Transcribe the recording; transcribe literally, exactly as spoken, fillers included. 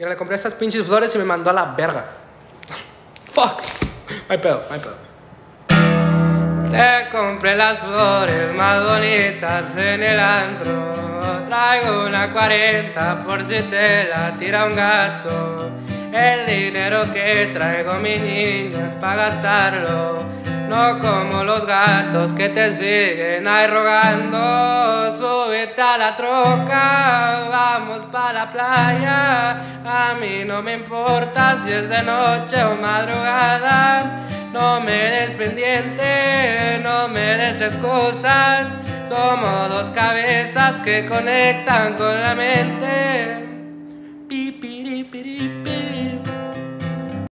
Y le compré estas pinches flores y me mandó a la verga. Fuck. No hay pedo, no hay pedo. Te compré las flores más bonitas en el antro. Traigo una cuarenta por si te la tira un gato. El dinero que traigo, mi niña, es pa' gastarlo. No como los gatos que te siguen ahí rogando. Súbete a la troca, vamos pa' la playa. A mí no me importa si es de noche o madrugada. No me des pendiente, no me des excusas. Somos dos cabezas que conectan con la mente.